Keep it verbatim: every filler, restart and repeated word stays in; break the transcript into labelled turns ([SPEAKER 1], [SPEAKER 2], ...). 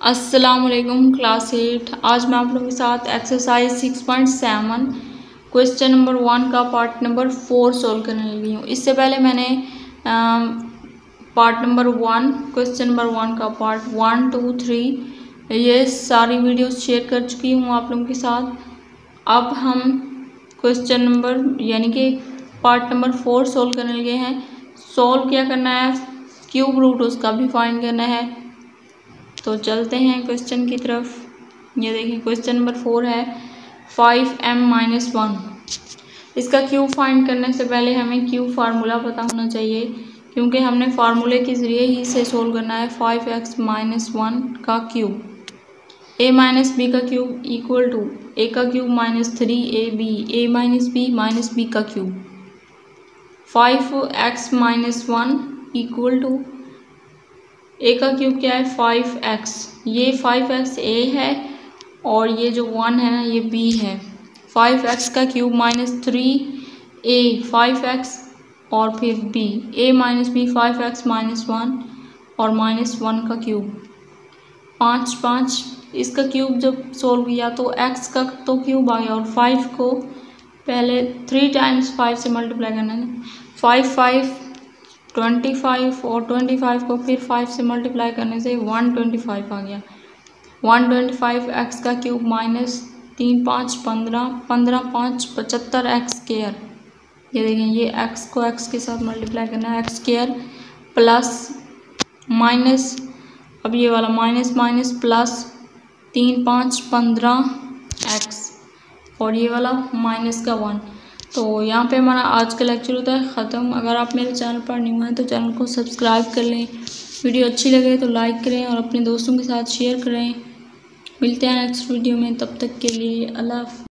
[SPEAKER 1] अस्सलामुअलैकुम class eight. आज मैं आप लोगों के साथ exercise six point seven question number one का पार्ट नंबर फोर सोल्व करने लगी हूँ। इससे पहले मैंने part number one question number one का पार्ट वन टू थ्री ये सारी वीडियोस शेयर कर चुकी हूँ आप लोगों के साथ। अब हम क्वेश्चन नंबर यानी कि पार्ट नंबर फोर सोल्व करने लगे हैं। सोल्व क्या करना है, क्यूब रूट उसका भी फाइंड करना है। तो चलते हैं क्वेश्चन की तरफ। ये देखिए क्वेश्चन नंबर फोर है फाइव एम माइनस वन। इसका क्यूब फाइंड करने से पहले हमें क्यूब फार्मूला पता होना चाहिए, क्योंकि हमने फार्मूले के ज़रिए ही इसे सोल्व करना है। फाइव एक्स माइनस वन का क्यूब, ए माइनस बी का क्यूब इक्वल टू ए का cube minus three A B, A minus B minus B का cube. Five X minus one equal to A का cube क्या है five X, ये five X A है और ये जो वन है ना ये बी है। फाइव एक्स का cube minus three A five X और फिर B, A minus B five X minus one और माइनस वन का क्यूब। पाँच पाँच इसका क्यूब जब सोल्व किया तो एक्स का तो क्यूब आ गया और फाइव को पहले थ्री टाइम्स फाइव से मल्टीप्लाई करना है। फाइव फाइव ट्वेंटी फाइव और ट्वेंटी फाइव को फिर फाइव से मल्टीप्लाई करने से वन ट्वेंटी फाइव आ गया। वन ट्वेंटी फाइव एक्स का क्यूब माइनस तीन पाँच पंद्रह, पंद्रह पाँच पचहत्तर एक्स स्केयर। ये देखें ये एक्स को एक्स के साथ मल्टीप्लाई करना है, एक्स स्केयर प्लस माइनस, अब ये वाला माइनस माइनस प्लस तीन पाँच पंद्रह एक्स और ये वाला माइनस का वन। तो यहाँ पे हमारा आज का लेक्चर होता है ख़त्म। अगर आप मेरे चैनल पर न्यू हैं तो चैनल को सब्सक्राइब कर लें, वीडियो अच्छी लगे तो लाइक करें और अपने दोस्तों के साथ शेयर करें। मिलते हैं नेक्स्ट वीडियो में, तब तक के लिए अल्लाह हाफ़िज़।